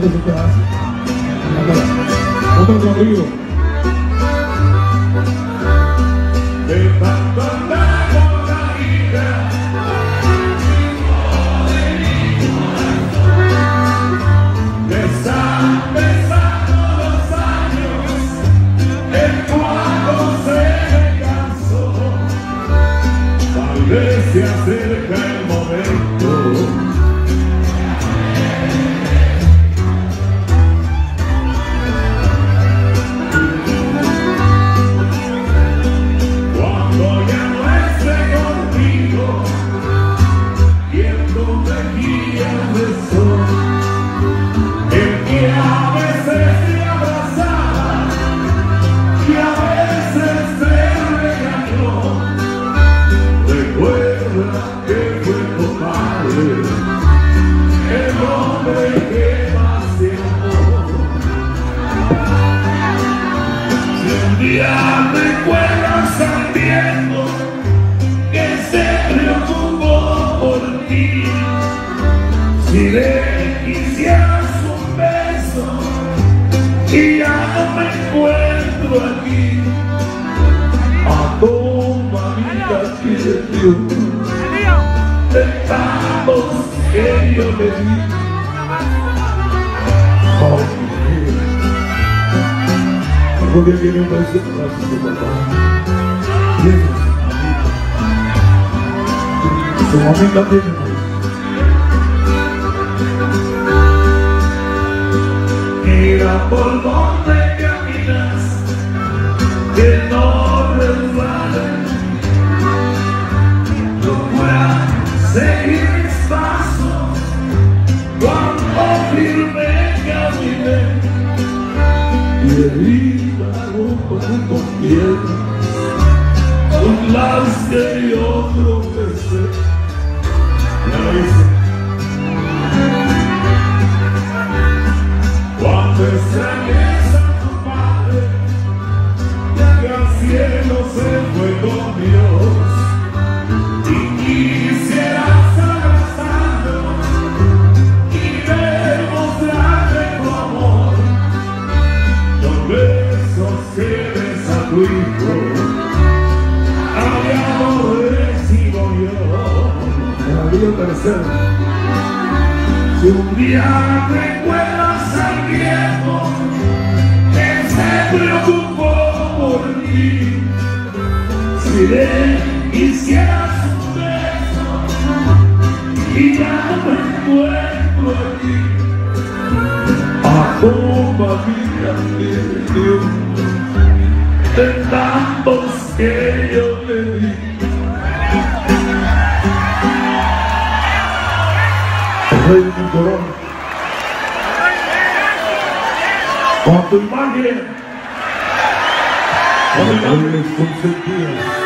que se te hace. Otro conmigo. De tanto andar por la vida, me están pesando los años, en cuanto se me cansó, tal vez se acerca el momento. El hombre que más se amó. Si un día recuerdas al viejo que se preocupó por ti, si le quisieras un beso y ya no me encuentro aquí, a toma vida que le dio de tantos que yo le di. Algún día viene un beso para su papá. Tiene su mamita tiene. Mira por donde caminas, que no resbalen. Procura seguir mis pasos cuando firme caminé, y herida junto con piedras con las que yo tropecé. Ya lo hice. Cuando extrañes a tu padre, ya que al cielo se fue con Dios, y quisieras abrazarlo y demostrarle tu amor, los besos que des a tu hijo, allá lo recibo yo. En la vida tercera. Si un día recuerdas al viejo que se preocupó por ti, si le quisieras un beso y ya no me encuentro aquí, a toma vida que le dio de tantos que yo le di. Rey de mi corona, con tu imagen, con imágenes consentidas.